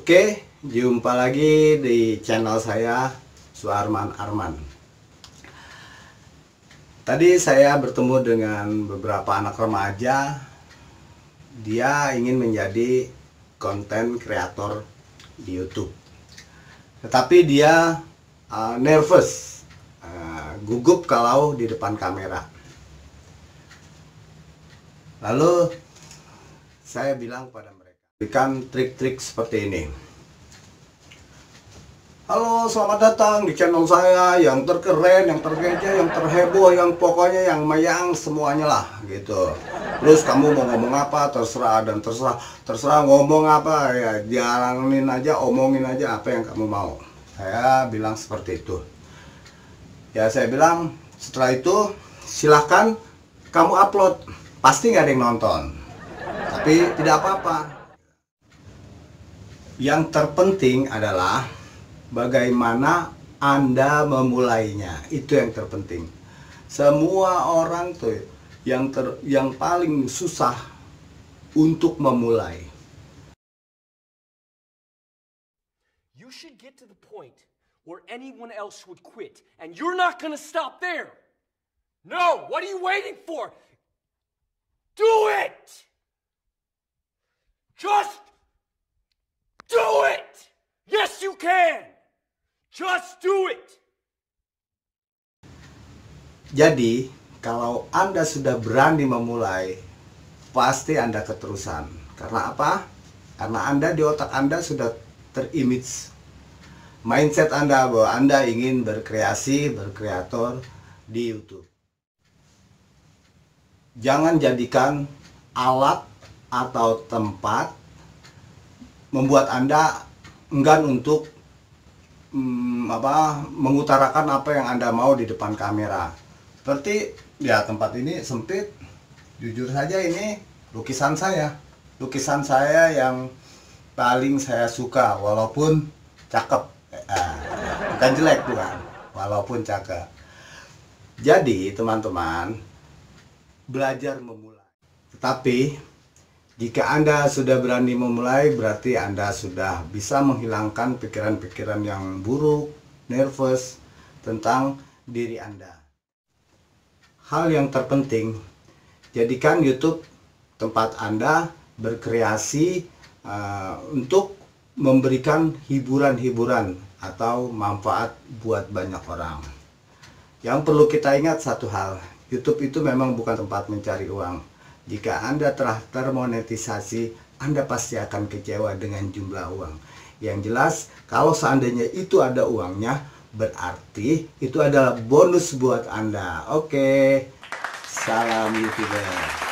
Oke, jumpa lagi di channel saya, Suarman Arman. Tadi saya bertemu dengan beberapa anak remaja. Dia ingin menjadi konten kreator di YouTube. Tetapi dia nervous, gugup kalau di depan kamera. Lalu saya bilang pada mereka, berikan trik-trik seperti ini. Halo, selamat datang di channel saya yang terkeren, yang tergeja, yang terheboh, yang pokoknya yang mayang semuanya lah gitu. Terus kamu mau ngomong apa terserah, dan terserah ngomong apa ya, jalanin aja, omongin aja apa yang kamu mau. Saya bilang seperti itu. Ya saya bilang setelah itu silahkan kamu upload, pasti nggak ada yang nonton, tapi tidak apa-apa. Yang terpenting adalah bagaimana Anda memulainya, itu yang terpenting. Semua orang tuh yang paling susah untuk memulai. You should get to the point where anyone else would quit, and you're not gonna stop there. No, what are you waiting for? Do it! Just do it! Yes, you can! Just do it! Jadi, kalau Anda sudah berani memulai, pasti Anda keterusan. Karena apa? Karena Anda di otak Anda sudah terimage mindset Anda bahwa Anda ingin berkreasi, berkreator di YouTube. Jangan jadikan alat atau tempat membuat Anda enggan untuk mengutarakan apa yang Anda mau di depan kamera. Seperti ya, tempat ini sempit. Jujur saja ini lukisan saya yang paling saya suka, walaupun cakep, bukan jelek, bukan, walaupun cakep. Jadi teman-teman, belajar memulai. Tetapi jika Anda sudah berani memulai, berarti Anda sudah bisa menghilangkan pikiran-pikiran yang buruk, nervous tentang diri Anda. Hal yang terpenting, jadikan YouTube tempat Anda berkreasi untuk memberikan hiburan-hiburan atau manfaat buat banyak orang. Yang perlu kita ingat satu hal, YouTube itu memang bukan tempat mencari uang. Jika Anda telah termonetisasi, Anda pasti akan kecewa dengan jumlah uang. Yang jelas, kalau seandainya itu ada uangnya, berarti itu adalah bonus buat Anda. Oke, salam YouTuber.